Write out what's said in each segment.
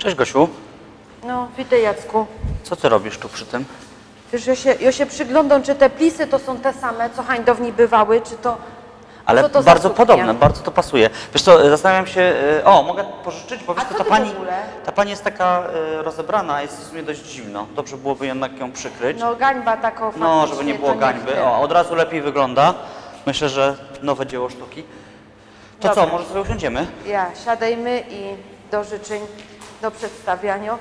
Cześć Gosiu, No, witaj Jacku. co ty robisz tu przy tym? Wiesz, ja się przyglądam, czy te plisy to są te same, co hańdowni bywały, czy to... Ale co to za bardzo suknia? podobne, bardzo to pasuje. Wiesz co, zastanawiam się, o, mogę pożyczyć, bo wiesz A co, co ta ty pani, w ogóle? ta pani jest taka rozebrana, jest w sumie dość zimno. Dobrze byłoby jednak ją przykryć. No, gańba taką No, faktycznie, żeby nie to było gańby. chcę. O, od razu lepiej wygląda. Myślę, że nowe dzieło sztuki. To Dobra. co, może sobie usiądziemy? Ja, siadajmy i do życzeń, do przedstawiania.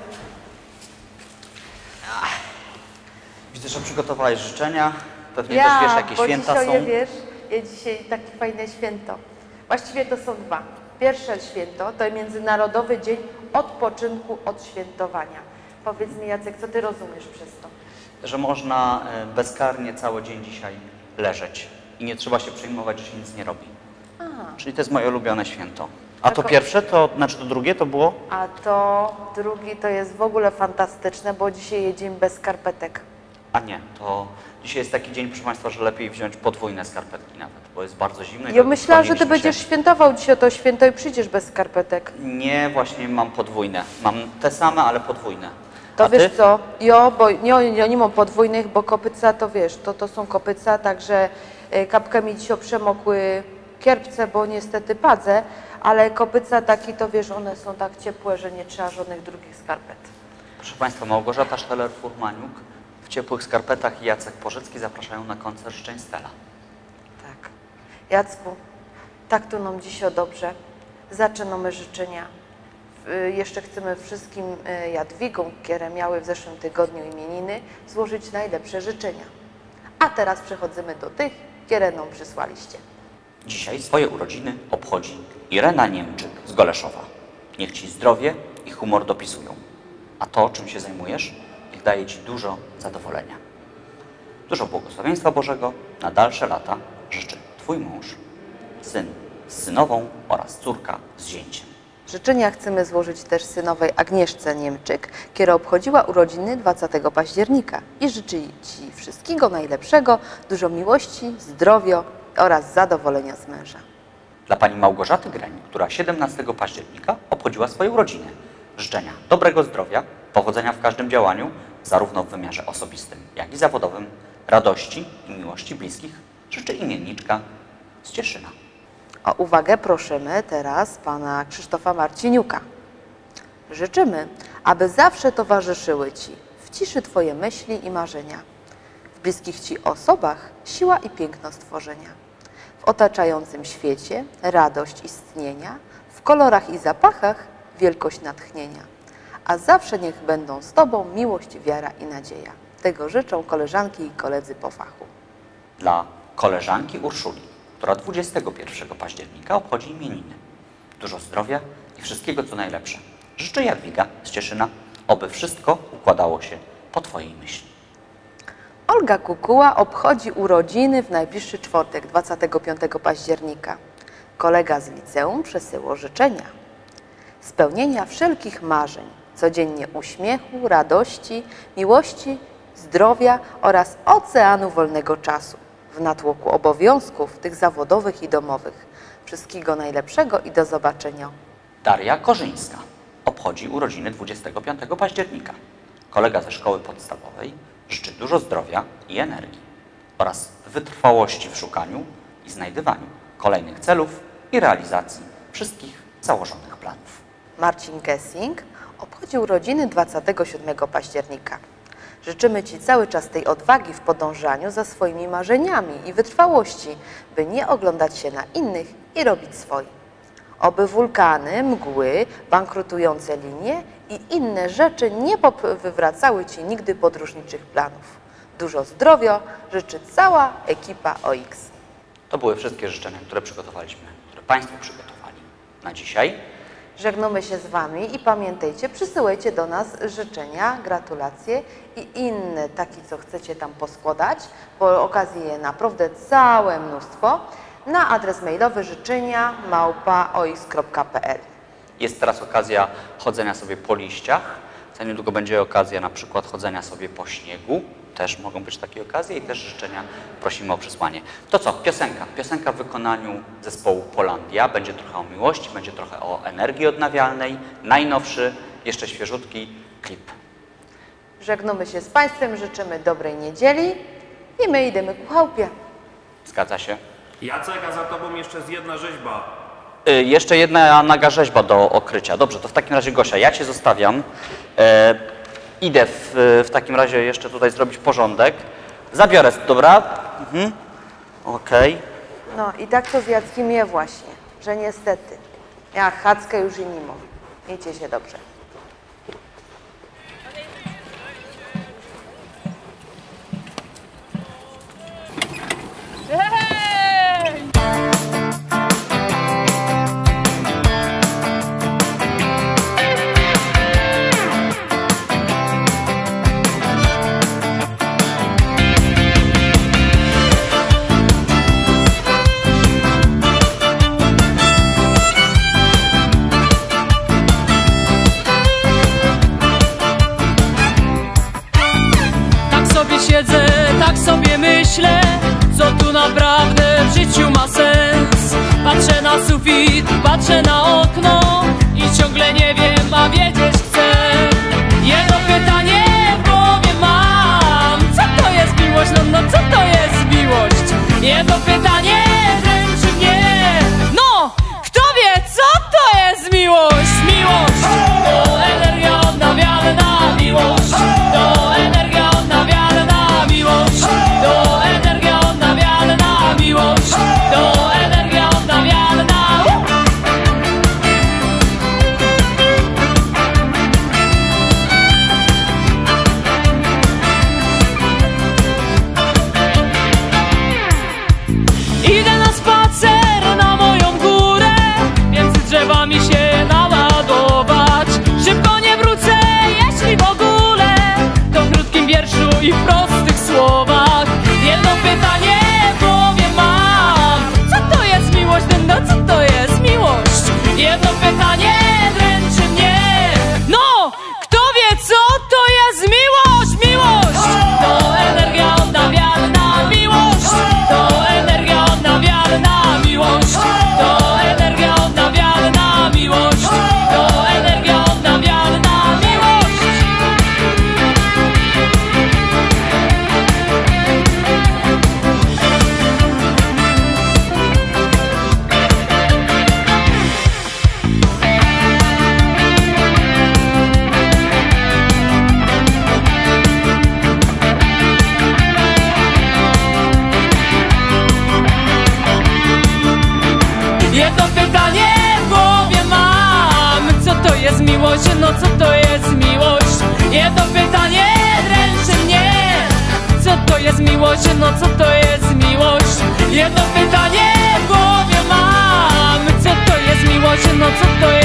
Widzę, że przygotowałeś życzenia. Pewnie Ja, też wiesz, jakie bo święta dzisiaj, są. wiesz, dzisiaj takie fajne święto. Właściwie to są dwa. Pierwsze święto to Międzynarodowy Dzień Odpoczynku od Świętowania. Powiedz mi, Jacek, co ty rozumiesz przez to? Że można bezkarnie cały dzień dzisiaj leżeć i nie trzeba się przejmować, że się nic nie robi. Czyli to jest moje ulubione święto. A to Tako- pierwsze, to znaczy to drugie to było? A to drugi to jest w ogóle fantastyczne, bo dzisiaj jedziemy bez skarpetek. A nie, to dzisiaj jest taki dzień, proszę Państwa, że lepiej wziąć podwójne skarpetki nawet, bo jest bardzo zimno. Ja myślałam, że ty chroniliśmy będziesz się. świętował dzisiaj to święto i przyjdziesz bez skarpetek. Nie, właśnie mam podwójne. Mam te same, ale podwójne. To A wiesz ty? co, bo ja nie mam podwójnych, bo kopyca to wiesz, to są kopyca, także kapkę mi dzisiaj przemokły kierpce, bo niestety padzę, ale kopyca taki to wiesz, one są tak ciepłe, że nie trzeba żadnych drugich skarpet. Proszę Państwa, Małgorzata Szeller-Furmaniuk w ciepłych skarpetach i Jacek Pożycki zapraszają na koncert życzeń Stella. Tak. Jacku, tak tu nam dzisiaj dobrze. Zaczynamy życzenia. Jeszcze chcemy wszystkim Jadwigom, które miały w zeszłym tygodniu imieniny, złożyć najlepsze życzenia. A teraz przechodzimy do tych, które nam przysłaliście. Dzisiaj swoje urodziny obchodzi Irena Niemczyk z Goleszowa. Niech Ci zdrowie i humor dopisują. A to, czym się zajmujesz, niech daje Ci dużo zadowolenia. Dużo błogosławieństwa Bożego na dalsze lata życzy Twój mąż, syn z synową oraz córka z zięciem. Życzenia chcemy złożyć też synowej Agnieszce Niemczyk, która obchodziła urodziny 20 października i życzy Ci wszystkiego najlepszego, dużo miłości, zdrowia oraz zadowolenia z męża. Dla Pani Małgorzaty Greń, która 17 października obchodziła swoje urodziny. Życzenia dobrego zdrowia, powodzenia w każdym działaniu, zarówno w wymiarze osobistym, jak i zawodowym, radości i miłości bliskich, życzy imienniczka z Cieszyna. O uwagę prosimy teraz pana Krzysztofa Marciniuka. Życzymy, aby zawsze towarzyszyły Ci w ciszy Twoje myśli i marzenia, w bliskich Ci osobach siła i piękno stworzenia, w otaczającym świecie radość istnienia, w kolorach i zapachach wielkość natchnienia, a zawsze niech będą z Tobą miłość, wiara i nadzieja. Tego życzą koleżanki i koledzy po fachu. Dla koleżanki Urszuli, która 21 października obchodzi imieniny. Dużo zdrowia i wszystkiego, co najlepsze. Życzę Jadwiga z Cieszyna, oby wszystko układało się po Twojej myśli. Olga Kukuła obchodzi urodziny w najbliższy czwartek, 25 października. Kolega z liceum przesyło życzenia. Spełnienia wszelkich marzeń, codziennie uśmiechu, radości, miłości, zdrowia oraz oceanu wolnego czasu. W natłoku obowiązków, tych zawodowych i domowych. Wszystkiego najlepszego i do zobaczenia. Daria Korzyńska obchodzi urodziny 25 października. Kolega ze szkoły podstawowej życzy dużo zdrowia i energii oraz wytrwałości w szukaniu i znajdywaniu kolejnych celów i realizacji wszystkich założonych planów. Marcin Gessing obchodzi urodziny 27 października. Życzymy Ci cały czas tej odwagi w podążaniu za swoimi marzeniami i wytrwałości, by nie oglądać się na innych i robić swoje. Oby wulkany, mgły, bankrutujące linie i inne rzeczy nie wywracały Ci nigdy podróżniczych planów. Dużo zdrowia życzy cała ekipa OX. To były wszystkie życzenia, które przygotowaliśmy, które Państwo przygotowali na dzisiaj. Żegnamy się z Wami i pamiętajcie, przysyłajcie do nas życzenia, gratulacje i inne takie, co chcecie tam poskładać, bo okazji jest naprawdę całe mnóstwo, na adres mailowy życzenia@ox.pl. Jest teraz okazja chodzenia sobie po liściach. Za niedługo będzie okazja na przykład chodzenia sobie po śniegu. Też mogą być takie okazje i też życzenia prosimy o przesłanie. To co? Piosenka. Piosenka w wykonaniu zespołu Polandia. Będzie trochę o miłości, będzie trochę o energii odnawialnej. Najnowszy jeszcze świeżutki klip. Żegnamy się z Państwem, życzymy dobrej niedzieli i my idziemy ku chałupie. Zgadza się. Jacek, a za tobą jeszcze jest jedna rzeźba. Jeszcze jedna naga rzeźba do okrycia. Dobrze, to w takim razie Gosia, ja Cię zostawiam. Idę w takim razie jeszcze tutaj zrobić porządek. Zabiorę, dobra? Okej. No i tak to z Jackiem je właśnie, że niestety, ja chackę już i mimo. Miejcie się dobrze. Siedzę, tak sobie myślę, co tu naprawdę w życiu ma sens. Patrzę na sufit, patrzę na okno i ciągle nie wiem, a wiedzieć chcę. Jedno pytanie w głowie mam: co to jest miłość? No co to jest miłość? Jedno pytanie dręczy mnie. No, kto wie, co to jest miłość? Miłość to energia odnawialna, miłość to energia odnawialna, miłość to energia odnawialna, miłość to energia odnawialna. Idę na spacer na moją górę, między drzewami się naładować. Szybko nie wrócę, jeśli w ogóle, to w krótkim wierszu i w prostych słowach. Jedno pytanie w głowie mam: co to jest miłość? No co to jest miłość? Jedno pytanie dręczy mnie. No, kto wie, co to jest miłość? Miłość to energia odnawialna, miłość to energia odnawialna, miłość to energia odnawialna, miłość to energia odnawialna, miłość. Jedno pytanie w głowie mam: co to jest miłość? No co to jest miłość? Jedno pytanie dręczy mnie: co to jest miłość? No co to jest miłość? Jedno pytanie w głowie mam: co to jest miłość? No co to jest